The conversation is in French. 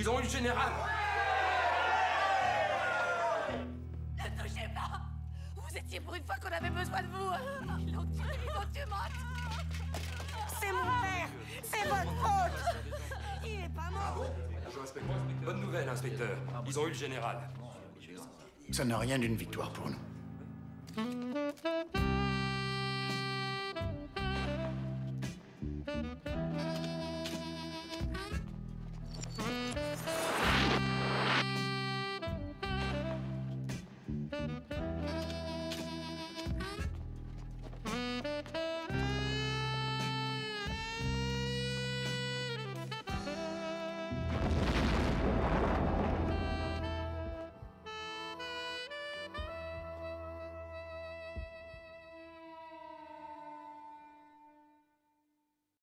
Ils ont eu le général. Ne touchez pas. Vous étiez pour une fois qu'on avait besoin de vous. Ils l'ont tué, Matt. C'est mon père. C'est votre faute. Il est pas mort. Bonjour, inspecteur. Bonne nouvelle, inspecteur. Ils ont eu le général. Ça n'a rien d'une victoire pour nous.